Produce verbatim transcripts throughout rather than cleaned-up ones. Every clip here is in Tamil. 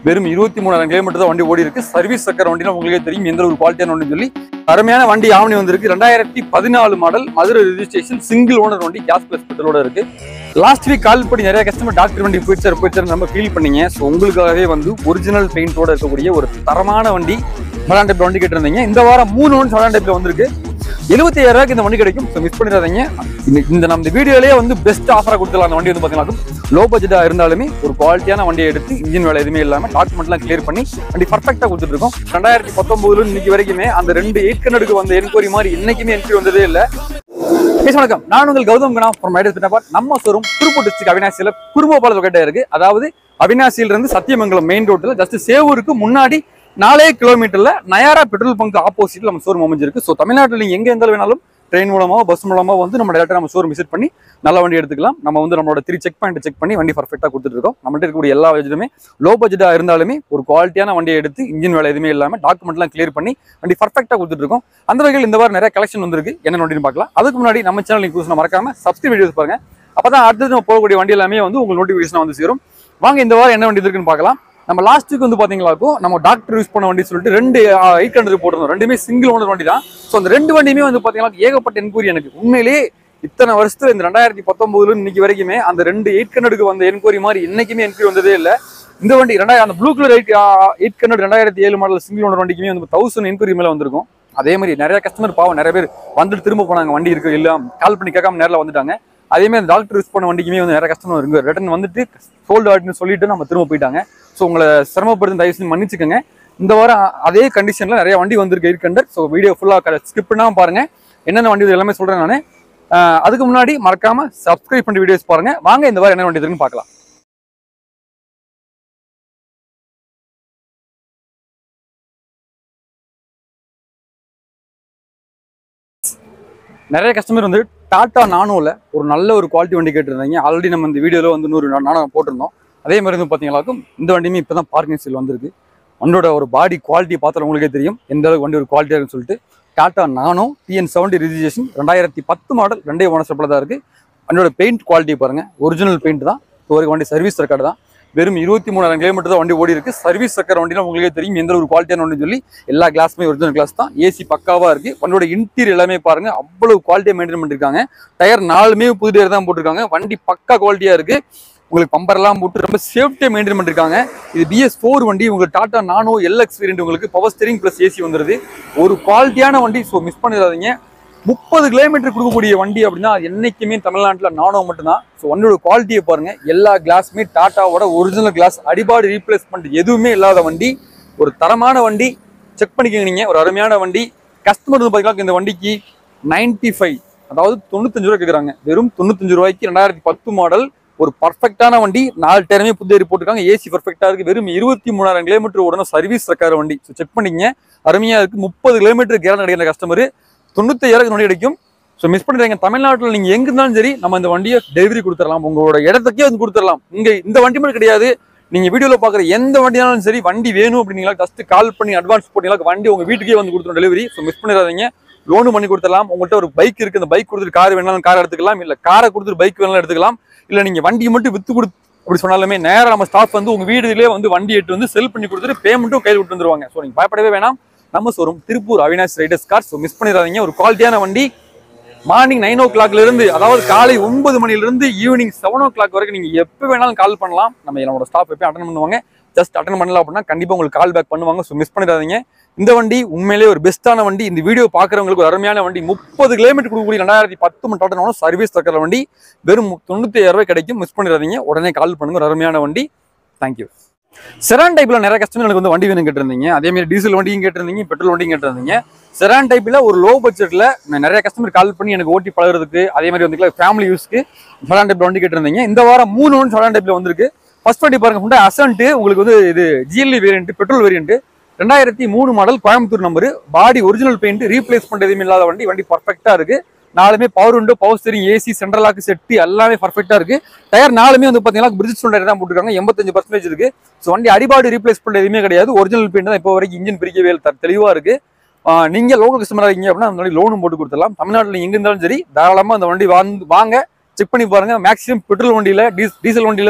வெறும் இருபத்தி மூணாயிரம் கிலோமீட்டர் தான் வண்டி ஓடி இருக்கு. சர்வீஸ் சக்கர வண்டினா உங்களுக்கே தெரியும் எந்த ஒரு குவாலிட்டியான வண்டின்னு சொல்லி அருமையான வண்டி ஆவணி வந்திருக்கு. ரெண்டாயிரத்தி பதினாலு model, Madurai registration, single owner வண்டி, கேஸ் பிளஸ் பெட்ரோலோட இருக்கு. லாஸ்ட் வீக் கால் பண்ணி நிறைய கஸ்டமர் டாக்டர் வண்டி போயிடுச்சார் போயிடுச்சார் நம்ம ஃபீல் பண்ணீங்க. ஸோ உங்களுக்காகவே வந்து ஒரிஜினல் பெயிண்டோட இருக்கக்கூடிய ஒரு தரமான வண்டி செடான் டைப்ல வண்டி கேட்டிருந்தீங்க. இந்த வாரம் மூணு ஒன்று செடான் டைப்ல வந்திருக்கு. எழுபத்தி ஐயாயிரம் ரூபாய்க்கு இந்த வண்டி கிடைக்கும். ஸோ மிஸ் பண்ணிடாதீங்க. இந்த நம்ம வீடியோலேயே வந்து பெஸ்ட் ஆஃபராக கொடுத்துலாம். அந்த வண்டி வந்து பார்த்தீங்கன்னா லோ பட்ஜெட்டாக இருந்தாலுமே ஒரு குவாலிட்டியான வண்டியை எடுத்து இன்ஜின் வேலை எதுவுமே இல்லாமல் டாக்குமெண்ட்லாம் கிளியர் பண்ணி வண்டி பர்ஃபெக்டாக கொடுத்துட்டு இருக்கோம். ரெண்டாயிரத்தி பத்தொன்பதுல இன்னைக்கு வரைக்குமே அந்த ரெண்டு எயிட் கண்ணுக்கு வந்த என்கொயரி மாதிரி இன்னைக்குமே என்கொயரி வந்ததே இல்லை. வணக்கம், நான் உங்கள் கௌதம் கணா ஃப்ரம் ரைடர்ஸ் பின்னபாட். நம்ம ஷோரூம் திருப்பூர் டிஸ்ட்ரிக்ட் அவினாசியில் குரும்போபால லொகேட்டா இருக்கு. அதாவது அவினாசியில இருந்து சத்தியமங்கலம் மெயின் ரோட்ல ஜஸ்ட் சேவூருக்கு முன்னாடி நாலே கிலோமீட்டர்ல நயாரா பெட்ரோல் பங்க் ஆப்போசிட்ல நம்ம ஷோரூம் அமைஞ்சிருக்கு. ஸோ தமிழ்நாட்டில் நீங்க எங்க இருந்தாலும் வேணாலும் ட்ரெயின் மூலமா பஸ் மூலமா வந்து நம்ம டேரக்டா நம்ம ஷோரூம் விசிட் பண்ணி நல்ல வண்டி எடுத்துக்கலாம். நம்ம வந்து நம்மளோட த்ரீ செக் பாயிண்ட் செக் பண்ணி வண்டி பர்ஃபெக்டா கொடுத்துட்டு இருக்கோம். நம்மகிட்ட இருக்கக்கூடிய எல்லா பட்ஜெட்டுமே லோ பட்ஜெட்டா இருந்தாலுமே ஒரு குவாலிட்டியான வண்டியை எடுத்து இன்ஜின் வேலை எதுவுமே இல்லாமல் டாக்குமெண்ட்லாம் கிளியர் பண்ணி வண்டி பர்ஃபெக்டா கொடுத்துட்டு இருக்கோம். அந்த வகையில் இந்த வாரம் நிறைய கலெக்ஷன் வந்திருக்கு. என்ன வண்டின்னு பார்க்கலாம். அதுக்கு முன்னாடி நம்ம சேனல் நீங்க மறக்காம சப்ஸ்கிரைப் வீடியோஸ் பாருங்க. அப்பதான் அடுத்தது நம்ம போகக்கூடிய வண்டி எல்லாமே வந்து உங்களுக்கு நோட்டிஃபிகேஷன் வந்து சேரும். வாங்க இந்த வாரம் என்ன வண்டி இருக்குன்னு பார்க்கலாம். நம்ம லாஸ்ட் வீக் வந்து பாத்தீங்களாக்கும் நம்ம டாக்டர் யூஸ் பண்ண வண்டி சொல்லிட்டு ரெண்டு எயிட் ஹண்ட்ரட் போட்டிருந்தோம். ரெண்டுமே சிங்கிள் ஓனர் வண்டி தான். ஸோ அந்த ரெண்டு வண்டியுமே வந்து பாத்தீங்கன்னா ஏகப்பட்ட என்கொயரி. எனக்கு உண்மையிலேயே இத்தனை வருஷத்துல இந்த ரெண்டாயிரத்தி பத்தொன்பதுல இன்னைக்கு வரைக்குமே அந்த ரெண்டு எயிட் ஹண்ட்ரடுக்கு வந்த என்கொயரி மாதிரி இன்னைக்குமே என்கொயரி வந்ததே இல்லை. இந்த வண்டி ரெண்டாயிரம் அந்த blue colour eight eight hundred ரெண்டாயிரத்தி ஏழு மாடல் சிங்கிள் ஓனர் வண்டிக்குமே வந்து தௌசண்ட் என்கொயரி மேலே வந்திருக்கும். அதே மாதிரி நிறைய கஸ்டமர் பாவம் நிறைய பேர் வந்துட்டு திரும்ப போனாங்க, வண்டி இருக்கு இல்லை கால் பண்ணி கேட்காம நேரில் வந்துட்டாங்க. அதே மாதிரி டாக்டர் யூஸ் பண்ண வண்டிக்குமே வந்து நிறைய கஸ்டமர் இருக்கு. ரிட்டர்ன் வந்துட்டு சோல்டு ஆட்னு சொல்லிட்டு நம்ம திரும்ப போயிட்டாங்க. ஸோ உங்களை சிரமப்படுத்தி தயவு செஞ்சு மன்னிச்சுக்கோங்க. இந்த வாரம் அதே கண்டிஷன்ல நிறைய வண்டி வந்திருக்கு எயிட் ஹண்ட்ரட். ஸோ வீடியோ ஃபுல்லாக ஸ்கிப் பண்ணாமல் பாருங்க. என்னென்ன வண்டி எல்லாமே சொல்றேன் நான். அதுக்கு முன்னாடி மறக்காம சப்ஸ்கிரைப் பண்ணி வீடியோஸ் பாருங்க. வாங்க இந்த வாரம் என்ன வண்டி இருக்குன்னு பார்க்கலாம். நிறைய கஸ்டமர் வந்து டாடா நானோல ஒரு நல்ல ஒரு குவாலிட்டி வண்டி கேட்டிருந்தாங்க. ஆல்ரெடி நம்ம இந்த வீடியோவில் வந்து நூறு நானோ போட்டிருந்தோம். அதே மாதிரி வந்து பார்த்தீங்களாக்கும் இந்த வண்டியுமே இப்போ தான் பார்க்கிங் சீல் வந்திருக்கு. வண்டியோட ஒரு பாடி குவாலிட்டி பார்த்தா உங்களுக்கே தெரியும் எந்த அளவுக்கு வண்டி ஒரு குவாலிட்டியாக இருக்குன்னு சொல்லிட்டு. Tata Nano TN seventy registration, ரெண்டாயிரத்தி பத்து மாடல், ரெண்டே ஓனர்ஷிப்பில் தான் இருக்குது. வண்டியோட பெயிண்ட் குவாலிட்டி பாருங்கள், ஒரிஜினல் பெயிண்ட் தான். இப்போ வரைக்கும் வண்டி சர்வீஸ் ரெக்கார்டு தான். வெறும் இருபத்தி மூணாயிரம் கிலோமீட்டர் தான் வண்டி ஓடி இருக்கு. சர்வீஸ் சக்கர வண்டினா உங்களுக்கே தெரியும் எந்த ஒரு குவாலிட்டியான வண்டி சொல்லி. எல்லா கிளாஸுமே ஒரிஜினல் கிளாஸ் தான். ஏசி பக்காவா இருக்கு. வண்டியோட இன்டீரியர் எல்லாமே பாருங்க, அவ்வளவு குவாலிட்டியா மெயின்டைன் பண்ணிருக்காங்க. டயர் நாலுமே புது டயர் தான் போட்டிருக்காங்க. வண்டி பக்கா குவாலிட்டியா இருக்கு. உங்களுக்கு பம்பர் எல்லாம் போட்டு ரொம்ப சேஃப்டியா மெயின்டைன் பண்ணிருக்காங்க. இது பிஎஸ் ஃபோர் வண்டி. உங்களுக்கு டாடா நானோ எல்எக்ஸ் வேரியன்ட், உங்களுக்கு பவர் ஸ்டீரிங் பிளஸ் ஏசி வந்துருது. ஒரு குவாலிட்டியான வண்டி. ஸோ மிஸ் பண்ணிடாதீங்க. முப்பது கிலோமீட்டர் கொடுக்கக்கூடிய வண்டி அப்படின்னா என்னைக்குமே தமிழ்நாட்டில் நானோ மட்டும்தான். ஸோ வண்டியோட குவாலிட்டியை பாருங்க. எல்லா கிளாஸுமே டாட்டாவோட ஒரிஜினல் கிளாஸ், அடிபாடு ரீப்ளேஸ்மெண்ட் எதுவுமே இல்லாத வண்டி. ஒரு தரமான வண்டி. செக் பண்ணிக்கோங்க. நீங்க ஒரு அருமையான வண்டி. கஸ்டமர் வந்து பார்த்தீங்கன்னா இந்த வண்டிக்கு நைன்டி ஃபைவ் அதாவது தொண்ணூத்தஞ்சு ரூபாய் கேட்குறாங்க. வெறும் தொண்ணூத்தஞ்சு ரூபாய்க்கு ரெண்டாயிரத்தி பத்து மாடல் ஒரு பர்ஃபெக்டான வண்டி. நாலு டயருமே புது போட்டுருக்காங்க. ஏசி பர்ஃபெக்டா இருக்கு. வெறும் இருபத்தி மூணாயிரம் கிலோமீட்டர் உடனே சர்வீஸ் ரெக்கார்டு வண்டி. ஸோ செக் பண்ணிக்கங்க. அருமையா இருக்கு. முப்பது கிலோமீட்டர் கேரண்டி கிடைக்கிற கஸ்டமர் தொண்ணூத்தி ஐயாயிரம் வண்டி கிடைக்கும். ஸோ மிஸ் பண்ணிடுறீங்க. தமிழ்நாட்டில் நீங்க எங்க இருந்தாலும் சரி நம்ம இந்த வண்டியை டெலிவரி கொடுத்துடலாம். உங்களோட இடத்துக்கே வந்து கொடுத்துடலாம். இங்க இந்த வண்டி மட்டும் கிடையாது. நீங்க வீடியோல பாக்குற எந்த வண்டியாலும் சரி, வண்டி வேணும் அப்படின்னா ஜஸ்ட் கால் பண்ணி அட்வான்ஸ் போட்டீங்களா வண்டி உங்க வீட்டுக்கே வந்து கொடுத்துரும் டெலிவரி. ஸோ மிஸ் பண்ணிடாதீங்க. லோனு பண்ணி கொடுத்துடலாம். உங்கள்கிட்ட ஒரு பைக் இருக்கு, அந்த பைக் கொடுத்துட்டு கார் வேணாலும் கார் எடுத்துக்கலாம். இல்ல காரை கொடுத்துட்டு பைக் வேணாலும் எடுத்துக்கலாம். இல்ல நீங்க வண்டியை மட்டும் வித்து கொடுத்து அப்படி சொன்னாலுமே நேரம் நம்ம ஸ்டாஃப் வந்து உங்க வீடுலேயே வந்து வண்டி எடுத்து வந்து செல் பண்ணி கொடுத்துட்டு பேமெண்ட்டும் கையில் விட்டு வந்துருவாங்க. ஸோ நீங்க பயப்படவே வேணாம். நம்ம showroom Tiruppur Avinash riders car. So miss பண்ணிடாதீங்க. ஒரு குவாலிட்டியான வண்டி. மார்னிங் நைன் ஓ கிளாக்ல இருந்து அதாவது காலை ஒன்பது மணில இருந்து ஈவினிங் செவன் ஓ கிளாக் வரைக்கும் நீங்க எப்போ வேணாலும் கால் பண்ணலாம். நம்ம நம்மளோட ஸ்டாஃப் எப்பயும் அட்டன் பண்ணுவாங்க. ஜஸ்ட் அட்டன் பண்ணலாம் அப்படின்னா கண்டிப்பா உங்களுக்கு கால் பேக் பண்ணுவாங்க. ஸோ மிஸ் பண்ணிடாதீங்க. இந்த வண்டி உண்மையிலேயே ஒரு பெஸ்ட்டான வண்டி. இந்த வீடியோ பாக்குறவங்களுக்கு ஒரு அருமையான வண்டி. முப்பது கிலோமீட்டர் கொடுக்கக்கூடிய ரெண்டாயிரத்தி பத்து மணி சர்வீஸ் தக்கிற வண்டி. வெறும் தொண்ணூத்தி ஐயாயிரம் ரூபாய் கிடைக்கும். மிஸ் பண்ணிடாதீங்க. உடனே கால் பண்ணுங்க. ஒரு அருமையான வண்டி. தேங்க்யூ. செடான் டைப்ல நிறைய கஸ்டமர்களுக்கு வந்து வண்டி வேணும் கேட்டிருந்தீங்க. அதே மாதிரி டீசல் வண்டியும் கேட்டிருந்தீங்க, பெட்ரோல் வண்டியும் கேட்டிருந்தீங்க. செடான் டைப்ல ஒரு லோ பட்ஜெட்ல நிறைய கஸ்டமர் கால் பண்ணி எனக்கு ஓட்டி பழகிறதுக்கு, அதே மாதிரி வந்து ஃபேமிலி யூஸ்க்கு செடான் டைப்ல வண்டி கேட்டிருந்தீங்க. இந்த வாரம் மூணு ஒன்று செடான் டைப்ல வந்திருக்கு. ஃபர்ஸ்ட் வண்டி பாருங்க, ஹுண்டாய் அசன்ட். உங்களுக்கு வந்து இது ஜிஎல்இ வேரியன்ட், பெட்ரோல் வேரியன்ட், ரெண்டாயிரத்தி மூணு model, Coimbatore number, body original paint, replace பண்ண எதுவுமே இல்லாத வண்டி. வண்டி பர்ஃபெக்டா இருக்கு. நாலுமே power window, power steering, AC, central lock set எல்லாமே பர்ஃபெக்டா இருக்கு. டயர் நாலுமே வந்து பாத்தீங்கன்னா பிரிட்ஜ் டயர் தான் போட்டுருக்காங்க. எண்பத்தஞ்சு பர்சன்டேஜ் இருக்கு. ஸோ வண்டி அடிபாடு ரீப்ளேஸ் பண்ண எதுவுமே கிடையாது. ஒரிஜினல் பெயிண்ட் தான். இப்போ வரைக்கும் இன்ஜின் பிரிக்கவே தெளிவா இருக்கு. நீங்க லோக்கல் கஸ்டமரா இருக்கீங்க அப்படின்னா அந்த வண்டி லோனும் போட்டு கொடுத்துடலாம். தமிழ்நாட்டில் எங்க இருந்தாலும் சரி தாராளமா அந்த வண்டி வாங்க செக் பண்ணி பாருங்க. மேக்ஸிமம் பெட்ரோல் வண்டியில டீசல் வண்டியில கூட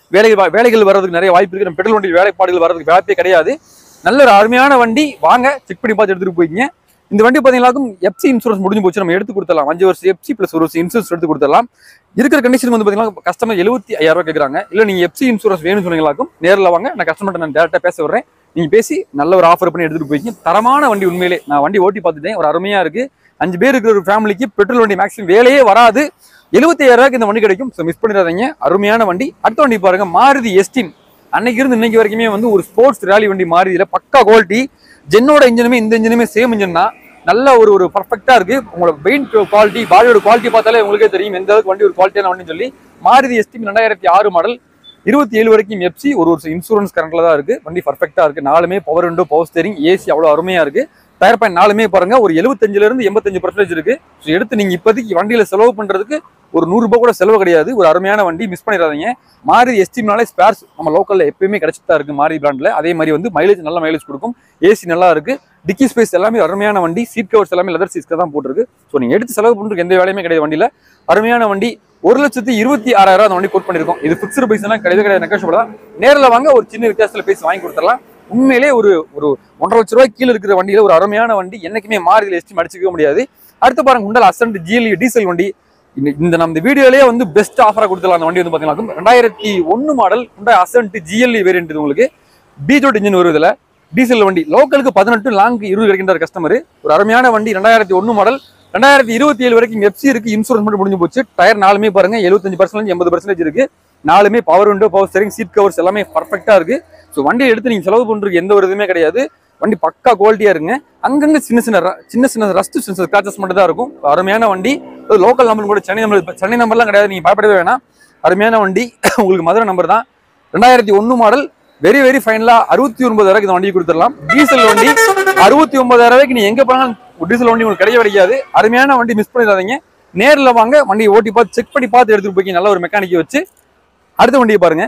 வேலைகள் வேலைகள் வர்றதுக்கு நிறைய வாய்ப்பு இருக்கு. நம்ம பெட்ரோல் வண்டி வேலைப்பாடுகள் வர்றதுக்கு வாய்ப்பே கிடையாது. நல்ல ஒரு அருமையான வண்டி, வாங்க செக் பண்ணி பார்த்து எடுத்துட்டு போய்க்கிங்க. இந்த வண்டி பார்த்தீங்கன்னாக்கும் எஃப்சி இன்சூரன்ஸ் முடிஞ்சு போச்சு, நம்ம எடுத்து கொடுத்துடலாம். அஞ்சு வருஷம் எஃப்சி பிளஸ் ஒரு வருஷம் இன்சூரன்ஸ் எடுத்து கொடுத்துடலாம். இருக்கிற கண்டிஷன் வந்து பார்த்தீங்கன்னா கஸ்டமர் எழுபத்தி ஐயாயிரம் ரூபாய் கேட்குறாங்க. இல்லை நீங்கள் எஃப்சி இன்சூரன்ஸ் வேணும்னு சொன்னீங்களாக்கும் நேரில் வாங்க, நான் கஸ்டமர்கிட்ட நான் டேரக்டாக பேச விடுறேன். நீங்கள் பேசி நல்ல ஒரு ஆஃபர் பண்ணி எடுத்துகிட்டு போய்க்கிங்க. தரமான வண்டி, உண்மையிலே நான் வண்டி ஓட்டி பார்த்துட்டேன், ஒரு அருமையாக இருக்குது. அஞ்சு பேர் இருக்கிற ஒரு ஃபேமிலிக்கு பெட்ரோல் வண்டி மேக்ஸிமம் வேலையே வராது. எழுபத்தி ஐயாயிரம் ரூபாய்க்கு இந்த வண்டி கிடைக்கும். ஸோ மிஸ் பண்ணிடாதீங்க, அருமையான வண்டி. அடுத்த வண்டி பாருங்க, மாருதி எஸ்டின். அன்னைக்கு இருந்து இன்னைக்கு வரைக்குமே வந்து ஒரு ஸ்போர்ட்ஸ் ரேலி வண்டி மாருதியில் பக்கா குவாலிட்டி. ஜென்னோட இன்ஜினுமே இந்த இன்ஜினுமே சேம் இன்ஜின் தான். நல்ல ஒரு ஒரு பர்ஃபெக்டா இருக்கு. உங்களோட பெயிண்ட் குவாலிட்டி, பாடியோட குவாலிட்டி பார்த்தாலே உங்களுக்கே தெரியும் எந்த அளவுக்கு வண்டி ஒரு குவாலிட்டியான வண்டின்னு சொல்லி. மாருதி எஸ்டின் ரெண்டாயிரத்தி ஆறு மாடல், இருபத்தி ஏழு வரைக்கும் எஃப்சி, ஒரு வருஷம் இன்சூரன்ஸ் கரண்ட்ல தான் இருக்கு. வண்டி பர்ஃபெக்டா இருக்கு. நாலுமே power window, power steering, AC அவ்வளோ அருமையா இருக்கு. டயர் பாயிண்ட் நாலுமே பாருங்க ஒரு எழுபத்தஞ்சுல இருந்து எண்பத்தஞ்சு பர்சன்டேஜ் இருக்கு. ஸோ எடுத்து நீங்க இப்போதைக்கு வண்டியில செலவு பண்றதுக்கு ஒரு நூறு ரூபாய் கூட செலவு கிடையாது. ஒரு அருமையான வண்டி, மிஸ் பண்ணிடாதீங்க. மாருதி எஸ்டினாலே ஸ்பேர்ஸ் நம்ம லோக்கல்ல எப்பயுமே கிடைச்சிட்டு தான் இருக்கு மாருதி பிராண்ட்ல. அதே மாதிரி வந்து மைலேஜ் நல்ல மைலேஜ் கொடுக்கும். ஏசி நல்லா இருக்கு. டிக்கி ஸ்பேஸ் எல்லாமே அருமையான வண்டி. சீட் கவர்ஸ் எல்லாமே லெதர் சீட்ஸ்க்கு தான் போட்டிருக்கு. ஸோ நீங்க எடுத்து செலவு பண்றதுக்கு எந்த வேலையுமே கிடையாது வண்டியில. அருமையான வண்டி. ஒரு லட்சத்தி இருபத்தி ஆறாயிரம் அந்த வண்டி கோட் பண்ணிருக்கோம். இது பிக்ஸ்டு பிரைஸ் எல்லாம் கிடையவே கிடையாது, நெகோஷியபிள் தான். நேரில் வாங்க, ஒரு சின்ன வித்தியாசத்துல பேசி வாங்கி கொடுத்துடலாம். உண்மையிலே ஒரு ஒரு ஒன்றரை லட்ச ரூபாய் கீழே இருக்கிற வண்டியில ஒரு அருமையான வண்டி. என்னைக்குமே மாருதியில் எஸ்டிம் அடிச்சுக்க முடியாது. அடுத்து பாருங்க, ஹுண்டாய் அசன்ட் ஜிஎல்இ டீசல் வண்டி. இந்த நம்ம வீடியோலயே வந்து பெஸ்ட் ஆஃபரா கொடுத்துடலாம். அந்த வண்டி வந்து பாத்தீங்கன்னா ரெண்டாயிரத்தி ஒன்னு model Hyundai Accent GLE variant. உங்களுக்கு பீஜோட் இன்ஜின் வருதுல, டீசல் வண்டி. லோக்கலுக்கு பதினெட்டு, லாங்கு இருபது கிடைக்கின்ற கஸ்டமர். ஒரு அருமையான வண்டி. ரெண்டாயிரத்தி ஒன்னு மாடல், ரெண்டாயிரத்தி இருபத்தி ஏழு வரைக்கும் எஃப்சி இருக்கு. இன்சூரன்ஸ் மட்டும் முடிஞ்சு போச்சு. டயர் நாலுமே பாருங்க எழுபத்தஞ்சு பர்சன்டேஜ் எண்பது பர்சன்டேஜ் இருக்கு. நாலுமே power window, power steering, seat covers எல்லாமே பர்ஃபெக்டா இருக்கு. ஸோ வண்டியை எடுத்து நீங்க செலவு பண்றதுக்கு எந்த ஒரு இதுவுமே கிடையாது. வண்டி பக்கா குவாலிட்டியா இருங்க. அங்கங்க சின்ன சின்ன சின்ன சின்ன ரஸ்ட் ஸ்கிராச்சஸ் மட்டும் தான் இருக்கும். அருமையான வண்டி. லோக்கல் நம்பர் கூட சென்னை நம்பர் சென்னை நம்பர்லாம் கிடையாது, நீங்க பயப்படவே வேணாம். அருமையான வண்டி. உங்களுக்கு மதுரை நம்பர் தான். ரெண்டாயிரத்தி ஒன்னு மாடல், வெரி வெரி ஃபைனலா அறுபத்தி ஒன்பதாயிரம் இந்த வண்டி கொடுத்துடலாம். டீசல் வண்டி அறுபத்தி ஒன்பதாயிரம் ரூபாய்க்கு நீ எங்க போனாலும் டீசல் வண்டி உங்களுக்கு கிடைக்க கிடைக்காது. அருமையான வண்டி, மிஸ் பண்ணிடாதீங்க. நேரில் வாங்க, வண்டியை ஓட்டி பார்த்து செக் பண்ணி பார்த்து எடுத்துட்டு போய் நல்ல ஒரு மெக்கானிக்கை வச்சு. அடுத்த வண்டியை பாருங்க,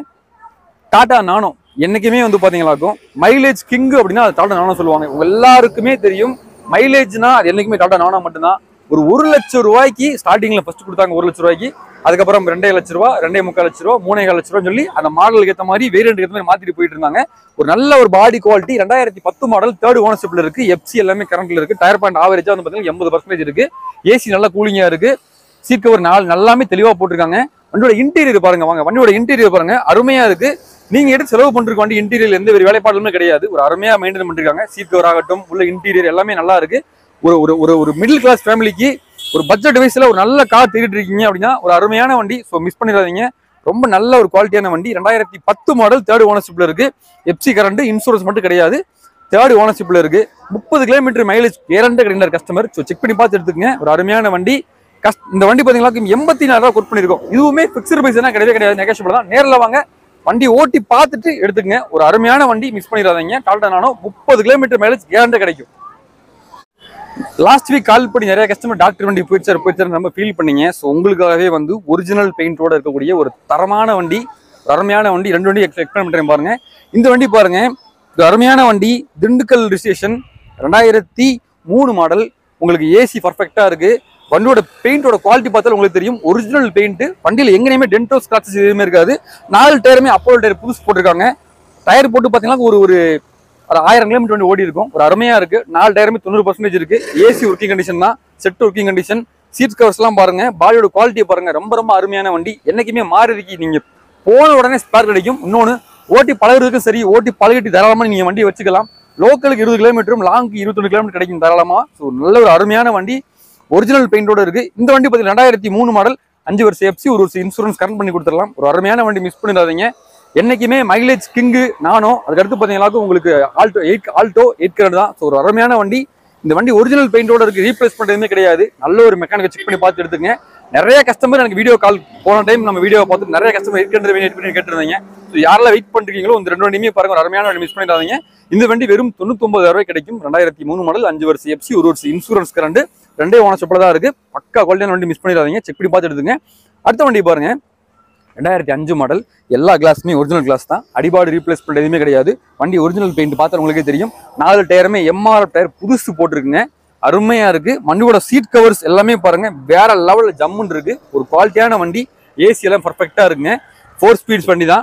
டாடா நானோ. என்னைக்குமே வந்து பாத்தீங்களாக்கும் மைலேஜ் கிங் அப்படின்னா அது டாடா நானோ சொல்லுவாங்க. உங்க எல்லாருக்குமே தெரியும் மைலேஜ்னா அது என்னைக்குமே டாடா நானோ மட்டும்தான். ஒரு ஒரு லட்சம் ரூபாய்க்கு ஸ்டார்டிங்ல ஃபர்ஸ்ட் கொடுத்தாங்க, ஒரு லட்சம் ரூபாய்க்கு. அதுக்கப்புறம் ரெண்டே லட்ச ரூபா, ரெண்டே முக்கால் லட்ச ரூபா, மூணே கால் லட்ச ரூபான்னு சொல்லி அந்த மாடலுக்கு ஏற்ற மாதிரி வேரியன்ட் ஏற்ற மாதிரி மாத்திட்டு போயிட்டு இருந்தாங்க. ஒரு நல்ல ஒரு பாடி குவாலிட்டி. ரெண்டாயிரத்தி பத்து மாடல், தேர்ட் ஓனர்ஷிப்ல இருக்கு. எஃப்சி எல்லாமே கரண்ட்ல இருக்கு. டயர் பாயிண்ட் ஆவரேஜா வந்து பாத்தீங்கன்னா எண்பது பர்சன்டேஜ் இருக்கு. ஏசி நல்லா கூலிங்கா இருக்கு. சீட் கவர் நாலு நல்லாமே தெளிவா போட்டிருக்காங்க. வண்டியோட இன்டீரியர் பாருங்க, வாங்க வண்டியோட இன்டீரியர் பாருங்க, அருமையா இருக்கு. நீங்க எடுத்து செலவு பண்றதுக்கு வண்டி இன்டீரியர் எந்த ஒரு வேலைப்பாடுமே கிடையாது. ஒரு அருமையா மெயின்டைன் பண்ணிருக்காங்க. சீட் கவர் ஆகட்டும், உள்ள இன்டீரியர் எல்லாமே நல்லா இருக்கு. ஒரு ஒரு ஒரு மிடில் கிளாஸ் ஃபேமிலிக்கு ஒரு பட்ஜெட் வைஸ்ல ஒரு நல்ல கார் தேடிட்டு இருக்கீங்க அப்படின்னா ஒரு அருமையான வண்டி. ஸோ மிஸ் பண்ணிடாதீங்க. ரொம்ப நல்ல ஒரு குவாலிட்டியான வண்டி. ரெண்டாயிரத்தி பத்து மாடல், தேர்ட் ஓனர்ஷிப்ல இருக்கு. எஃப்சி கரண்ட், இன்சூரன்ஸ் மட்டும் கிடையாது. தேர்ட் ஓனர்ஷிப்ல இருக்கு. முப்பது கிலோமீட்டர் மைலேஜ் கேரண்டா கிடைக்கிற கஸ்டமர். ஸோ செக் பண்ணி பார்த்து எடுத்துக்கங்க. ஒரு அருமையான வண்டி. இந்த வண்டி பாத்தீங்கன்னா எண்பத்தி நாலு ரூபாய் கோட் பண்ணிருக்கோம். இதுவுமே பிக்ஸ்டு பிரைஸ் எல்லாம் கிடையவே கிடையாது, நெகோஷியபிள் தான். நேரில் வாங்க, வண்டி ஓட்டி பார்த்துட்டு எடுத்துக்கங்க. ஒரு அருமையான வண்டி, மிஸ் பண்ணிடாதீங்க. டாடா நானோ முப்பது கிலோமீட்டர் மைலேஜ் கேரண்டா கிடைக்கும். லாஸ்ட் வீக் கால் பண்ணி நிறைய கஸ்டமர் டாக்டர் வண்டி போயிடுச்சார் போயிடுச்சார் நம்ம ஃபீல் பண்ணீங்க. ஸோ உங்களுக்காகவே வந்து ஒரிஜினல் பெயிண்டோட இருக்கக்கூடிய ஒரு தரமான வண்டி, ஒரு அருமையான வண்டி. ரெண்டு வண்டி எக்ஸ்பிளைன் பண்றேன் பாருங்க. இந்த வண்டி பாருங்க, ஒரு அருமையான வண்டி. திண்டுக்கல் ரிஜிஸ்ட்ரேஷன், ரெண்டாயிரத்தி மூணு மாடல். உங்களுக்கு ஏசி பர்ஃபெக்டா இருக்கு. வண்டியோட பெயிண்டோட குவாலிட்டி பார்த்தாலும் உங்களுக்கு தெரியும், ஒரிஜினல் பெயிண்ட். வண்டியில் எங்கேயுமே டென்டோ ஸ்கிராச்சஸ் எதுவுமே இருக்காது. நாலு டயருமே அப்போலோ டயர் புதுசு போட்டிருக்காங்க. டயர் போட்டு பார்த்தீங்கன்னா ஒரு ஒரு ஆயிரம் கிலோமீட்டர் வண்டி ஓடி இருக்கும். ஒரு அருமையா இருக்கு. நாலு டயருமே தொண்ணூறு பர்சன்டேஜ் இருக்கு. ஏசி ஒர்க்கிங் கண்டிஷன் தான், set working condition. Seat covers எல்லாம் பாருங்க, பாடியோட குவாலிட்டியை பாருங்க. ரொம்ப ரொம்ப அருமையான வண்டி. என்னைக்குமே மாருதிக்கு நீங்க போன உடனே ஸ்பேர் கிடைக்கும். இன்னொன்னு, ஓட்டி பழகிறதுக்கும் சரி, ஓட்டி பழகிட்டு தாராளமா நீங்க வண்டியை வச்சுக்கலாம். லோக்கலுக்கு இருபது கிலோமீட்டரும், லாங்க்கு இருபத்தொன்று கிலோமீட்டர் கிடைக்கும் தாராளமா. ஸோ நல்ல ஒரு அருமையான வண்டி, ஒரிஜினல் பெயிண்டோட இருக்கு. இந்த வண்டி பார்த்தீங்கன்னா ரெண்டாயிரத்தி மூணு மாடல், அஞ்சு வருஷம் எஃப்சி, ஒரு வருஷம் இன்சூரன்ஸ் கரண்ட் பண்ணி கொடுத்துடலாம். ஒரு அருமையான வண்டி, மிஸ் பண்ணிடாதீங்க. என்னைக்குமே மைலேஜ் கிங்கு நானோ. அதுக்கடுத்து பார்த்தீங்கன்னா உங்களுக்கு Alto eight Alto eight current தான். ஸோ ஒரு அருமையான வண்டி. இந்த வண்டி ஒரிஜினல் பெயிண்டோட இருக்கு. ரீப்ளேஸ் பண்ணுறதுமே கிடையாது. நல்ல ஒரு மெக்கானிக்கை செக் பண்ணி பார்த்து எடுத்துங்க. நிறைய கஸ்டமர் எனக்கு வீடியோ கால் போன டைம் நம்ம வீடியோ பார்த்து நிறைய கஸ்டமர் இருக்கின்ற வெயிட் பண்ணி கேட்டிருந்தீங்க. ஸோ யாரெல்லாம் வெயிட் பண்ணிருக்கீங்களோ இந்த ரெண்டு வண்டியுமே பாருங்க, ஒரு அருமையான வண்டி, மிஸ் பண்ணிடாதீங்க. இந்த வண்டி வெறும் தொண்ணூத்தி ஒன்பதாயிரம் ரூபாய் கிடைக்கும். ரெண்டாயிரத்தி மூணு மாடல், அஞ்சு வருஷம் எஃப்சி, ஒரு வருஷம் இன்சூரன்ஸ் கரண்ட், ரெண்டே ஓனர்ஷிப்ல தான் இருக்கு. பக்கா குவாலிட்டியான வண்டி, மிஸ் பண்ணிடாதீங்க. செக் பண்ணி பார்த்து எடுத்துங்க. அடுத்த வண்டி பாருங்க, ரெண்டாயிரத்தி அஞ்சு மாடல். எல்லா கிளாஸுமே ஒரிஜினல் கிளாஸ் தான். அடிபாடு ரீப்ளேஸ் பண்ண எதுவுமே கிடையாது. வண்டி ஒரிஜினல் பெயிண்ட் பார்த்தா உங்களுக்கே தெரியும். நாலு டயருமே எம்ஆர்எஃப் டயர் புதுசு போட்டிருக்குங்க. அருமையா இருக்கு. வண்டியோட சீட் கவர்ஸ் எல்லாமே பாருங்க, வேற லெவல்ல ஜம்முன்னு இருக்கு. ஒரு குவாலிட்டியான வண்டி. ஏசி எல்லாம் பர்ஃபெக்டா இருக்குங்க. ஃபோர் ஸ்பீட்ஸ் வண்டி தான்.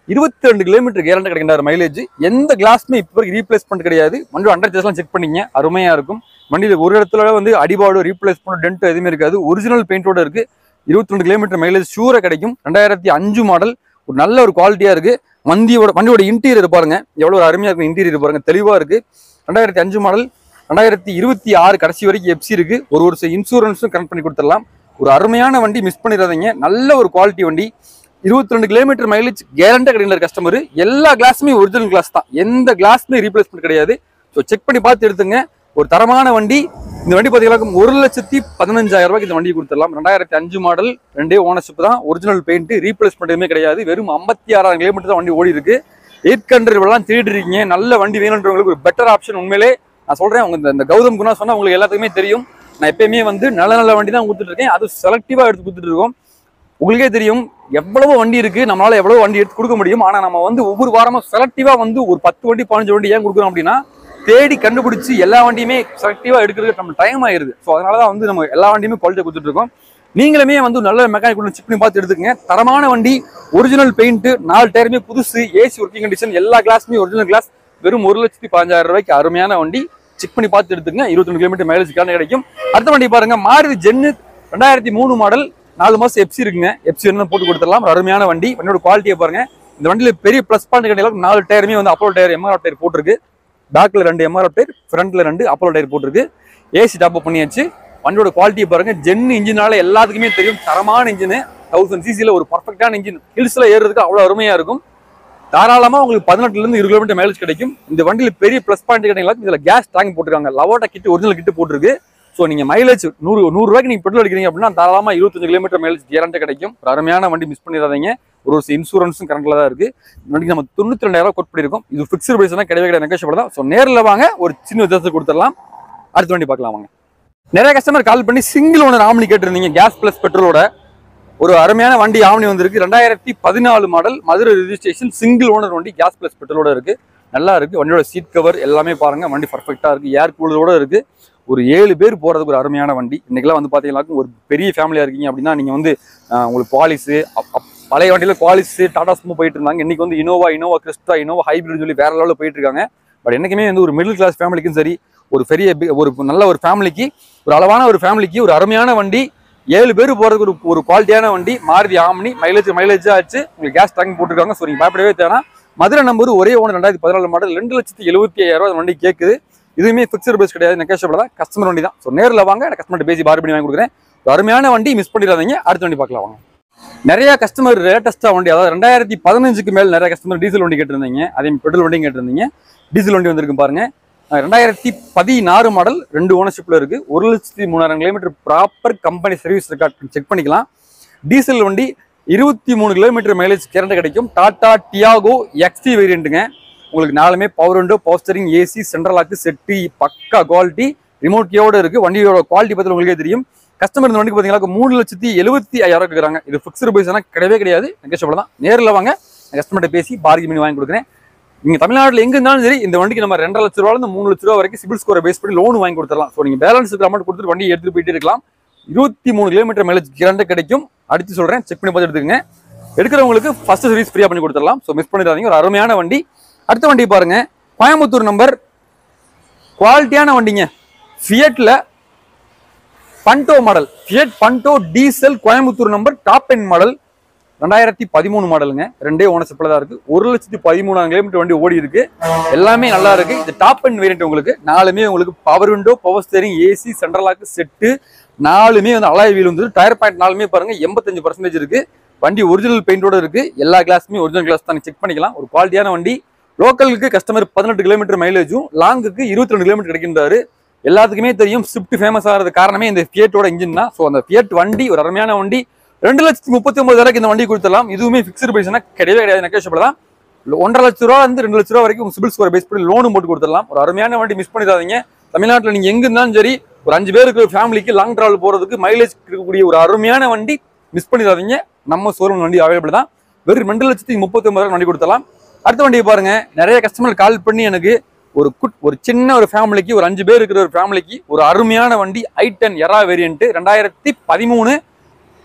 இருபத்தி ரெண்டு கிலோமீட்டர் கேரண்டி கிடைக்கின்ற மைலேஜ். எந்த கிளாஸ்மே இப்போ ரீப்ளேஸ்மெண்ட் கிடையாது. வண்டி அண்டர் சேஸ்லாம் செக் பண்ணிங்க, அருமையா இருக்கும். வண்டியில் ஒரு இடத்துல வந்து அடிபாடு ரீப்ளேஸ்மெண்ட் டென்ட் எதுவுமே இருக்காது. ஒரிஜினல் பெயிண்டோட இருக்கு. இருபத்தி ரெண்டு கிலோமீட்டர் மைலேஜ் ஷூரா கிடைக்கும். ரெண்டாயிரத்தி அஞ்சு மாடல், ஒரு நல்ல ஒரு குவாலிட்டியா இருக்கு. வண்டியோட வண்டியோட இன்டீரியர் பாருங்க, எவ்வளவு அருமையா இருக்கும். இன்டீரியர் பாருங்க, தெளிவா இருக்கு. ரெண்டாயிரத்தி அஞ்சு மாடல், ரெண்டாயிரத்தி இருபத்தி ஆறு கடைசி வரைக்கும் எப்சி இருக்கு. ஒரு வருஷம் இன்சூரன்ஸும் கனெக்ட் பண்ணி கொடுத்துடலாம். ஒரு அருமையான வண்டி, மிஸ் பண்ணிடாதீங்க. நல்ல ஒரு குவாலிட்டி வண்டி. இருபத்தி ரெண்டு கிலோமீட்டர் மைலேஜ் கேரண்டா கிடைக்கிற கஸ்டமர். எல்லா கிளாஸுமே ஒரிஜினல் கிளாஸ் தான், எந்த கிளாஸுமே ரீப்ளேஸ்மெண்ட் கிடையாது. ஸோ செக் பண்ணி பார்த்து எடுத்துங்க. ஒரு தரமான வண்டி. இந்த வண்டி பார்த்தீங்கன்னா ஒரு லட்சத்தி பதினஞ்சாயிரம் ரூபாய்க்கு இந்த வண்டி கொடுத்துடலாம். ரெண்டாயிரத்தி அஞ்சு மாடல், ரெண்டே ஓனர்ஷிப் தான், ஒரிஜினல் பெயிண்ட், ரீப்ளேஸ்மெண்ட் எதுவுமே கிடையாது. வெறும் ஐம்பத்தி ஆறாயிரம் கிலோமீட்டர் தான் வண்டி ஓடி இருக்கு. எயிட் ஹண்ட்ரட் எல்லாம் தேடி இருக்கீங்க, நல்ல வண்டி வேணுன்றவங்களுக்கு ஒரு பெட்டர் ஆப்ஷன். உண்மையிலே நான் சொல்றேன், உங்க இந்த கௌதம் குணா சொன்னா உங்களுக்கு எல்லாத்துக்குமே தெரியும். நான் எப்பயுமே வந்து நல்ல நல்ல வண்டி தான் கொடுத்துட்டு இருக்கேன். அது செலக்டிவா எடுத்து கொடுத்துட்டு இருக்கோம். உங்களுக்கே தெரியும் எவ்வளவு வண்டி இருக்கு, நம்மளால எவ்வளவு வண்டி எடுத்து கொடுக்க முடியும். ஆனா நம்ம வந்து ஒவ்வொரு வாரமும் செலக்டிவா வந்து ஒரு பத்து வண்டி பதினஞ்சு வண்டி ஏன் கொடுக்குறோம் அப்படின்னா, தேடி கண்டுபிடிச்சு எல்லா வண்டியுமே செலக்டிவா எடுக்கிறதுக்கு நம்ம டைம் ஆயிருது. ஸோ அதனாலதான் வந்து நம்ம எல்லா வண்டியுமே குவாலிட்டியா கொடுத்துட்டு இருக்கோம். நீங்களுமே வந்து நல்ல மெக்கானிக் செக் பண்ணி பார்த்து எடுத்துக்கங்க. தரமான வண்டி, ஒரிஜினல் பெயிண்ட், நாலு டயருமே புதுசு, ஏசி ஒர்க்கிங் கண்டிஷன், எல்லா கிளாஸுமே ஒரிஜினல் கிளாஸ். வெறும் ஒரு லட்சத்தி பதினஞ்சாயிரம் ரூபாய்க்கு அருமையான வண்டி. செக் பண்ணி பார்த்து எடுத்துக்கங்க. இருபத்தி ரெண்டு கிலோமீட்டர் மைலேஜ் கிடைக்கும். அடுத்த வண்டி பாருங்க, மாருதி ஜென்னு, ரெண்டாயிரத்தி மூணு மாடல், நாலு மாசம் எப்சி இருக்குங்க. எப்சி என்ன போட்டு கொடுத்துடலாம். அருமையான வண்டி. வண்டியோட குவாலிட்டியை பாருங்க. இந்த வண்டியில பெரிய பிளஸ் பாயிண்ட் கிடையாது. நாலு டயருமே வந்து அப்போலோ டயர், எம்ஆர்எஃப் டயர் போட்டிருக்கு. பேக்ல ரெண்டு எம்ஆர்எஃப் டயர், ஃப்ரண்ட்ல ரெண்டு அப்போலோ டயர் போட்டிருக்கு. ஏசி டாப் அப் பண்ணியாச்சு. வண்டியோட குவாலிட்டியை பாருங்க. ஜென்னு இன்ஜினால எல்லாத்துக்குமே தெரியும், தரமான இன்ஜின். தௌசண்ட் சிசில ஒரு பர்ஃபெக்டான இன்ஜின். ஹில்ஸ்ல ஏறுறதுக்கு அவ்வளவு அருமையா இருக்கும். தாராளமா உங்களுக்கு பதினெட்டுல இருந்து இருபது கிலோமீட்டர் மைலேஜ் கிடைக்கும். இந்த வண்டியில பெரிய பிளஸ் பாயிண்ட் கிடையாது. இதுல கேஸ் டேங்க் போட்டுருக்காங்க. லவோட்டா கிட், ஒரிஜினல் கிட் போட்டிருக்கு. ஸோ நீங்க மைலேஜ் நூறு நூறு ரூபாய்க்கு நீங்க பெட்ரோல் அடிக்கிறீங்க அப்படின்னா தாராளமா இருபத்தஞ்சு கிலோமீட்டர் மைலேஜ் கேரண்டி கிடைக்கும். ஒரு அருமையான வண்டி, மிஸ் பண்ணிடாதீங்க. ஒரு வருஷம் இன்சூரன்ஸும் கரண்ட்ல தான் இருக்கு. வண்டிக்கு நம்ம தொண்ணூத்தி ரெண்டாயிரம் கோட் பண்ணிருக்கோம். இது பிக்ஸ்டு பிரைஸ் தான், கிடையவே கிடையாது, நெகோஷியபிள் தான். ஸோ நேரில் வாங்க, ஒரு சின்ன வித்தியாசத்தை கொடுத்துடலாம். அடுத்த வண்டி பார்க்கலாம் வாங்க. நிறைய கஸ்டமர் கால் பண்ணி சிங்கிள் ஓனர் ஆம்னி கேட்டிருந்தீங்க. கேஸ் பிளஸ் பெட்ரோலோட ஒரு அருமையான வண்டி ஆம்னி வந்திருக்கு. ரெண்டாயிரத்தி பதினாலு model, Madurai registration, single owner வண்டி, கேஸ் பிளஸ் பெட்ரோலோட இருக்கு. நல்லா இருக்கு. வண்டியோட சீட் கவர் எல்லாமே பாருங்க, வண்டி பர்ஃபெக்டா இருக்கு. ஏர் கூலரோட இருக்கு. ஒரு ஏழு பேர் போறதுக்கு ஒரு அருமையான வண்டி. இன்னைக்கெல்லாம் வந்து பாத்தீங்கன்னா ஒரு பெரிய ஃபேமிலியா இருக்கீங்க அப்படின்னா நீங்க வந்து உங்களுக்கு குவாலிஸ், பழைய வண்டியில குவாலிஸ், டாடா ஸ்மூ போயிட்டு இருந்தாங்க. இன்னைக்கு வந்து Innova, Innova Crysta, Innova hybrid சொல்லி வேற லெவலில் போயிட்டு இருக்காங்க. பட் என்னைக்குமே வந்து ஒரு மிடில் கிளாஸ் ஃபேமிலிக்கும் சரி, ஒரு பெரிய ஒரு நல்ல ஒரு ஃபேமிலிக்கு, ஒரு அளவான ஒரு ஃபேமிலிக்கு ஒரு அருமையான வண்டி, ஏழு பேர் போறதுக்கு ஒரு ஒரு குவாலிட்டியான வண்டி. மாருதி ஆம்னி, மைலேஜ் மைலேஜ் ஆச்சு. உங்களுக்கு கேஸ் டேங்க் போட்டுருக்காங்க. ஸோ நீங்க பயப்படவே தேவை. மதுரை நம்பர், ஒரே ஓனர், ரெண்டாயிரத்தி பதினாலு மாடல், ரெண்டு லட்சத்தி எழுபத்தி ஐயாயிரம் ரூபாய் வண்டி கேட்குது. இதுவுமே பிக்சர் பேஸ் கிடையாது, நெகோஷியபிள் தான். கஸ்டமர் வண்டி தான். ஸோ நேரில் வாங்க, நான் கஸ்டமர் பேசி பார் பண்ணி வாங்கி கொடுக்குறேன். அருமையான வண்டி, மிஸ் பண்ணிடாதீங்க. அடுத்த வண்டி பார்க்கலாம் வாங்க. நிறைய கஸ்டமர் லேட்டஸ்டா வண்டி, அதாவது ரெண்டாயிரத்தி பதினஞ்சுக்கு மேல் நிறைய கஸ்டமர் டீசல் வண்டி கேட்டிருந்தீங்க. அதே பெட்ரோல் வண்டியும் கேட்டிருந்தீங்க. டீசல் வண்டி வந்திருக்கு பாருங்க. ரெண்டாயிரத்தி பதினாறு மாடல், ரெண்டு ஓனர்ஷிப்ல இருக்கு. ஒரு லட்சத்தி மூணாயிரம் kilometre proper company service record check பண்ணிக்கலாம். டீசல் வண்டி இருபத்தி மூணு கிலோமீட்டர் மைலேஜ் கேரண்டி கிடைக்கும். டாடா டியாகோ எக்ஸ்டி வேரியண்ட்டுங்க. உங்களுக்கு நாலுமே power window, power steering, AC, central lock, செட்டி, பக்கா குவாலிட்டி, ரிமோட் கியோட இருக்கு. வண்டியோட குவாலிட்டி பத்தி உங்களுக்கே தெரியும். கஸ்டமர் இந்த வண்டிக்கு பாத்தீங்கன்னா மூணு லட்சத்தி எழுபத்தி ஐயாயிரம் கேட்குறாங்க. இது பிக்ஸ்டு பிரைஸ் கிடையவே கிடையாது, நெகோஷியபிள் தான். நேரில் வாங்க, கஸ்டமர்கிட்ட பேசி பார்கெயின் பண்ணி வாங்கி கொடுக்குறேன். நீங்க தமிழ்நாட்டில் எங்க இருந்தாலும் சரி, இந்த வண்டிக்கு நம்ம ரெண்டரை லட்ச ரூபாய் இருந்து மூணு லட்ச ரூபா வரைக்கும் சிபில் ஸ்கோரை பேஸ் பண்ணி லோன் வாங்கி கொடுத்துடலாம். ஸோ நீங்க பேலன்ஸ் அமௌண்ட் கொடுத்துட்டு வண்டி எடுத்துட்டு போயிட்டு இருக்கலாம். இருபத்தி மூணு கிலோமீட்டர் மைலேஜ் கேரண்டி கிடைக்கும். அடுத்து சொல்றேன், செக் பண்ணி பார்த்து எடுத்துக்கங்க. எடுக்கிறவங்களுக்கு ஃபர்ஸ்ட் சர்வீஸ் ஃப்ரீயா பண்ணி கொடுத்துடலாம். ஸோ மிஸ் பண்ணிடாதீங்க. ஒரு அருமையான வண்டி. அடுத்த வண்டி பாருங்க, கோயம்புத்தூர் நம்பர், குவாலிட்டியான வண்டிங்க. ஃபியட்ல Punto model, Fiat Punto diesel, Coimbatore number, top end model, ரெண்டாயிரத்தி பதிமூணு மாடலுங்க. ரெண்டே ஓனர்ஷிப்ல தான் இருக்கு. ஒரு லட்சத்தி பதிமூணாயிரம் கிலோமீட்டர் வண்டி ஓடி இருக்கு. எல்லாமே நல்லா இருக்கு. இது டாப் எண்ட் வேரியன்ட். உங்களுக்கு நாலுமே உங்களுக்கு power window, power steering, AC, central lock, set, நாலுமே வந்து அலாய் வீல் வந்து டயர் பாயிண்ட் நாலுமே பாருங்க எண்பத்தஞ்சு பர்சன்டேஜ் இருக்கு. வண்டி ஒரிஜினல் பெயிண்டோட இருக்கு. எல்லா கிளாஸுமே ஒரிஜினல் கிளாஸ் தான், செக் பண்ணிக்கலாம். ஒரு குவாலிட்டியான வண்டி. லோக்கலுக்கு கஸ்டமர் பதினெட்டு கிலோமீட்டர் மைலேஜும், லாங்குக்கு இருபத்தி ரெண்டு கிலோமீட்டர் கிடைக்கின்றாரு. எல்லாத்துக்குமே தெரியும் ஸ்விஃப்ட் ஃபேமஸ் ஆகிறது காரணமே இந்த ஃபியட்டோட இன்ஜின் தான். ஸோ அந்த ஃபியட் வண்டி ஒரு அருமையான வண்டி. ரெண்டு லட்சத்தி முப்பத்தி ஒன்பது வரைக்கும் இந்த வண்டி கொடுத்துடலாம். இதுவுமே பிக்ஸ்டு பிரைஸ்னா கிடையவே கிடையாது, நெகோஷியபிள் தான். ஒன்றரை லட்ச ரூபா வந்து ரெண்டு லட்ச ரூபா வரைக்கும் சிபில் ஸ்கோர் பேஸ் பண்ணி லோனும் போட்டு கொடுத்துடலாம். ஒரு அருமையான வண்டி, மிஸ் பண்ணிடாதீங்க. தமிழ்நாட்டில் நீங்க எங்க இருந்தாலும் சரி, ஒரு அஞ்சு பேருக்கு ஃபேமிலிக்கு லாங் டிராவல் போறதுக்கு மைலேஜ் இருக்கக்கூடிய ஒரு அருமையான வண்டி, மிஸ் பண்ணிடாதீங்க. நம்ம ஷோரூம் வண்டி அவைலபிள் தான். வெறும் ரெண்டு லட்சத்தி முப்பத்தி ஒன்பது வண்டி கொடுத்தலாம். அடுத்த வண்டியை பாருங்க. நிறைய கஸ்டமர் கால் பண்ணி எனக்கு ஒரு குட் ஒரு சின்ன ஒரு ஃபேமிலிக்கு, ஒரு அஞ்சு பேர் இருக்கிற ஒரு ஃபேமிலிக்கு ஒரு அருமையான வண்டி, ஐ டென் எரா வேரியன்ட், ரெண்டாயிரத்தி பதிமூணு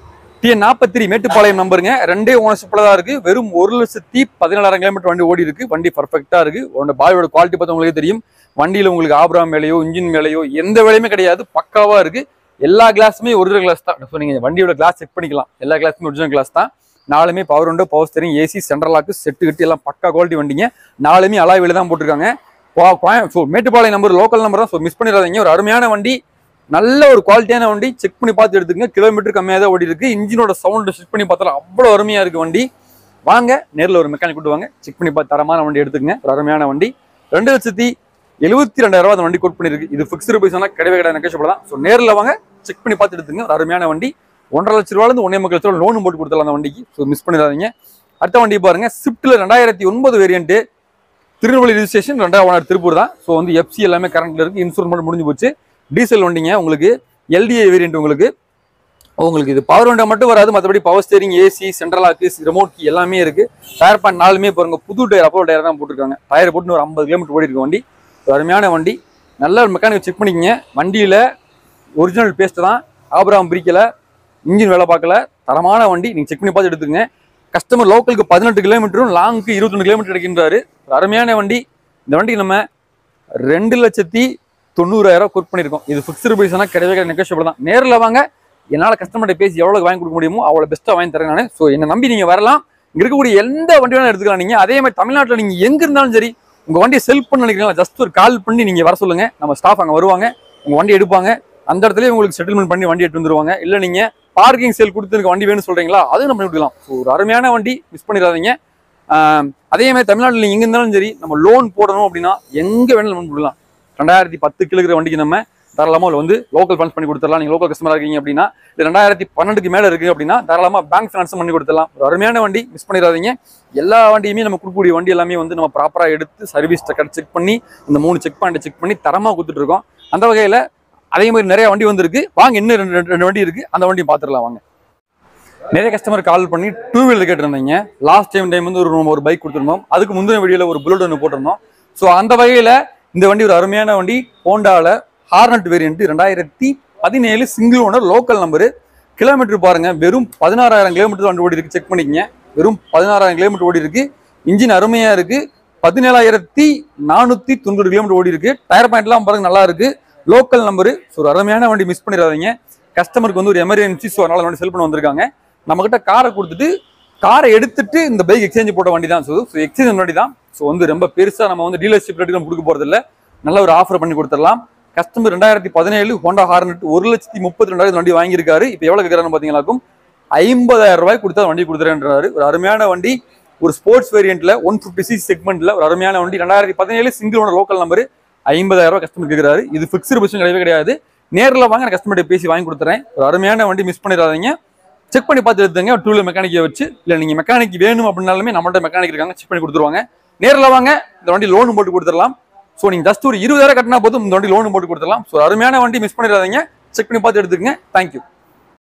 டிஎன் நாற்பத்தி மேட்டுப்பாளையம் நம்பருங்க. ரெண்டே ஓனர்ஷிப்ல தான் இருக்கு. வெறும் ஒரு லட்சத்தி பதினாலாயிரம் கிலோமீட்டர் வண்டி ஓடி இருக்கு. வண்டி பர்ஃபெக்டா இருக்கு. உங்களோட பாடியோட குவாலிட்டி பார்த்தா உங்களுக்கு தெரியும். வண்டியில உங்களுக்கு ஆப்ராம் வேலையோ இன்ஜின் வேலையோ எந்த வேலையுமே கிடையாது. பக்காவா இருக்கு. எல்லா கிளாஸுமே ஒரிஜினல் கிளாஸ் தான். ஸோ நீங்க வண்டியோட கிளாஸ் செக் பண்ணிக்கலாம். எல்லா கிளாஸுமே ஒரிஜினல் கிளாஸ் தான். நாலுமே power window, power steering, AC, central lock, set கட்டி எல்லாம் பக்கா குவாலிட்டி வண்டிங்க. நாலுமே அலாய் வேலை தான் போட்டிருக்காங்க. So Mettupalayam number local number தான். ஸோ மிஸ் பண்ணிடாதீங்க. ஒரு அருமையான வண்டி, நல்ல ஒரு குவாலிட்டியான வண்டி. செக் பண்ணி பார்த்து எடுத்துக்கங்க. கிலோமீட்டர் கம்மியாக தான் ஓடி இருக்கு. இன்ஜினோட சவுண்ட் செக் பண்ணி பார்த்தாலும் அவ்வளோ அருமையா இருக்கு வண்டி. வாங்க நேரில் ஒரு மெக்கானிக் கூட்டு வாங்க, செக் பண்ணி பார்த்து தரமான வண்டி எடுத்துக்கங்க. ஒரு அருமையான வண்டி. ரெண்டு லட்சத்தி எழுபத்தி ரெண்டாயிரம் ரூபாய் அந்த வண்டி கோட் பண்ணிருக்கு. இது ஃபிக்ஸ்டு ப்ரைஸ் ஆனால் கிடையவே கிடையாது, நெகோஷியபிள் தான். ஸோ நேரில் வாங்க, செக் பண்ணி பார்த்து எடுத்துங்க. ஒரு அருமையான வண்டி. ஒன்றரை லட்ச ரூபாயிலிருந்து ஒன்னே முக்கால் லட்ச ரூபா லோன் போட்டு கொடுத்தலாம் அந்த வண்டிக்கு. ஸோ மிஸ் பண்ணிடாதீங்க. அடுத்த வண்டி பாருங்க, ஸ்விஃப்ட்ல ரெண்டாயிரத்தி ஒன்பது வேரியன்ட், திருநெல்வேலி ரிஜிஸ்ட்ரேஷன், ரெண்டாவது ஓனர் திருப்பூர் தான். ஸோ வந்து எஃப்சி எல்லாமே கரண்ட்ல இருக்கு. இன்சூரன்ஸ் மட்டும் முடிஞ்சு போச்சு. டீசல் வண்டிங்க. உங்களுக்கு எல்டிஏ வேரியன்ட். உங்களுக்கு உங்களுக்கு இது பவர் விண்டோ மட்டும் வராது. மற்றபடி power steering, AC, central lock, remote key எல்லாமே இருக்கு. டயர் பாயிண்ட் நாலுமே பாருங்க, புது டயர், அப்போ டயர் தான் போட்டிருக்காங்க. டயர் போட்டு ஒரு ஐம்பது கிலோமீட்டர் ஓடி இருக்கு வண்டி. அருமையான வண்டி. நல்ல ஒரு மெக்கானிக் செக் பண்ணிக்கங்க. வண்டியில ஒரிஜினல் பேஸ்ட் தான், ஆப்ராம் பிரிக்கல, இன்ஜின் வேலை பார்க்கல. தரமான வண்டி. நீங்க செக் பண்ணி பார்த்து எடுத்துக்கங்க. கஸ்டமர் லோக்கலுக்கு பதினெட்டு கிலோமீட்டரும், லாங்குக்கு இருபத்தொன்று கிலோமீட்டர் எடுக்கின்றாரு. அருமையான வண்டி. இந்த வண்டி நம்ம ரெண்டு லட்சத்தி தொண்ணூறாயிரம் கோட் பண்ணியிருக்கோம். இது ஃபிக்ஸ்டு ப்ரைஸ் ஆனால் கிடையவே நெகோஷியபிள் தான். நேரில் வாங்க. என்னால் கஸ்டமர்கிட்ட பேசி எவ்வளோ வாங்கி கொடுக்க முடியுமோ அவ்வளோ பெஸ்ட்டாக வாங்கி தரேன் நான். ஸோ என்னை நம்பி நீங்கள் வரலாம். இங்கே இருக்கக்கூடிய எந்த வண்டி வேணாலும் எடுத்துக்கலாம். நீங்கள் அதே மாதிரி தமிழ்நாட்டில் நீங்கள் எங்கே இருந்தாலும் சரி, உங்கள் வண்டியை செல் பண்ண நினைக்கிறீங்களா, ஜஸ்ட் ஒரு கால் பண்ணி நீங்கள் வர சொல்லுங்கள். நம்ம ஸ்டாஃப் அங்கே வருவாங்க, உங்கள் வண்டி எடுப்பாங்க. அந்த இடத்துல உங்களுக்கு செட்டில்மெண்ட் பண்ணி வண்டி எடுத்து வந்துருவாங்க. இல்லை நீங்கள் பார்க்கிங் சேல் கொடுத்து வண்டி வேணும்னு சொல்கிறீங்களா, அதுவும் நம்ம கொடுக்கலாம். ஸோ ஒரு அருமையான வண்டி, மிஸ் பண்ணிடாதீங்க. அதே மாதிரி தமிழ்நாட்டில் நீங்கள் எங்கே இருந்தாலும் சரி, நம்ம லோன் போடணும் அப்படின்னா எங்கே வேணாலும் லோன் கொடுக்கலாம். ரெண்டாயிரத்தி பத்து கிலோகிற வண்டிக்கு நம்ம தாராளமாக வந்து லோக்கல் ஃபண்ட்ஸ் பண்ணி கொடுத்துடலாம். நீங்கள் லோக்கல் கஸ்டமராக இருக்கீங்க அப்படின்னா, இது ரெண்டாயிரத்தி பன்னெண்டுக்கு மேலே இருக்குது அப்படின்னா தாராளமாக பேங்க் ஃபினான்ஸும் பண்ணி கொடுத்துடலாம். ஒரு அருமையான வண்டி, மிஸ் பண்ணிடாதீங்க. எல்லா வண்டியுமே நம்ம கொடுக்கக்கூடிய வண்டி எல்லாமே வந்து நம்ம ப்ராப்பராக எடுத்து சர்வீஸ் ஸ்டக்கர் செக் பண்ணி, இந்த மூணு செக் பாயிண்ட் செக் பண்ணி தரமாக கொடுத்துட்டு இருக்கோம். அந்த வகையில் அதே மாதிரி நிறைய வண்டி வந்துருக்கு. வாங்க, இன்னும் ரெண்டு ரெண்டு ரெண்டு வண்டி இருக்குது, அந்த வண்டியும் பார்த்துடலாம் வாங்க. நிறைய கஸ்டமர் கால் பண்ணி டூ வீலர் கேட்டிருந்தீங்க. லாஸ்ட் டைம் டைம் வந்து ஒரு ஒரு பைக் கொடுத்துருந்தோம். அதுக்கு முந்தின வீடியோவில் ஒரு புல்லட் ஒன்று போட்டிருந்தோம். ஸோ அந்த வகையில் இந்த வண்டி ஒரு அருமையான வண்டி. ஹோண்டாவில் ஹார்னட் வேரியன்ட், ரெண்டாயிரத்தி பதினேழு single owner, local number. Kilometre பாருங்க, வெறும் பதினாறாயிரம் கிலோமீட்டர் வண்டி ஓடி இருக்கு. செக் பண்ணிக்கங்க. வெறும் பதினாறாயிரம் கிலோமீட்டர் ஓடி இருக்கு. இன்ஜின் அருமையா இருக்கு. பதினேழாயிரத்தி நானூத்தி தொண்ணூறு கிலோமீட்டர் ஓடி இருக்கு. டயர் பாயிண்ட்லாம் பாருங்க, நல்லா இருக்கு. Local number. ஸோ ஒரு அருமையான வண்டி, மிஸ் பண்ணிடாதீங்க. கஸ்டமருக்கு வந்து ஒரு எமர்ஜென்சி, ஸோ அதனால வண்டி செல் பண்ண வந்திருக்காங்க. நம்ம கிட்ட காரை கொடுத்துட்டு காரை எடுத்துட்டு இந்த பைக் எக்ஸ்சேஞ்ச் போட்ட வண்டி தான். ஸோ எக்ஸ்சேஞ்ச் வண்டி தான். ஸோ வந்து ரொம்ப பெருசா நம்ம வந்து டீலர்ஷிப் ரேட்டுக்கு நம்ம கொடுக்க போறது இல்லை. நல்ல ஒரு ஆஃபர் பண்ணி கொடுத்துடலாம். கஸ்டமர் ரெண்டாயிரத்தி பதினேழு ஹோண்டா ஹார்னட் ஒரு லட்சத்தி முப்பத்தி ரெண்டாயிரம் வண்டி வாங்கியிருக்காரு. இப்போ எவ்வளவு கேட்கறான்னு பாத்தீங்கன்னாக்கும் ஐம்பதாயிரம் ரூபாய் கொடுத்தா வண்டி கொடுத்துறேன்றாரு. ஒரு அருமையான வண்டி. ஒரு ஸ்போர்ட்ஸ் வேரியன்ட்ல ஒன் பிப்டி சிக்ஸ் செக்மெண்ட்ல ஒரு அருமையான வண்டி. ரெண்டாயிரத்தி பதினேழு சிங்கிள் ஓனர், லோக்கல் நம்பர். ஐம்பதாயிரம் ரூபாய் கஸ்டமர் கேட்கிறாரு. இது ஃபிக்ஸ்டு பர்சன் கிடையவே கிடையாது. நேரில் வாங்க, நான் கஸ்டமர்கிட்ட பேசி வாங்கி கொடுத்துறேன். ஒரு அருமையான வண்டி, மிஸ் பண்ணிடாதீங்க. செக் பண்ணி பார்த்து எடுத்துங்க. டூ வீலர் மெக்கானிக்கை வச்சு, இல்லை நீங்க மெக்கானிக் வேணும் அப்படின்னாலுமே நம்மள்ட்ட மெக்கானிக் இருக்காங்க, செக் பண்ணி கொடுத்துருவாங்க. நேரில் வாங்க, இந்த வண்டி லோன் போட்டு கொடுத்துடலாம். ஸோ நீங்கள் ஜஸ்ட் ஒரு இருபதாயிரம் கட்டினா போதும் இந்த வண்டி லோன் போட்டு கொடுத்துடலாம். ஸோ அருமையான வண்டி, மிஸ் பண்ணிடாதீங்க. செக் பண்ணி பார்த்து எடுத்துக்கங்க. தேங்க்யூ.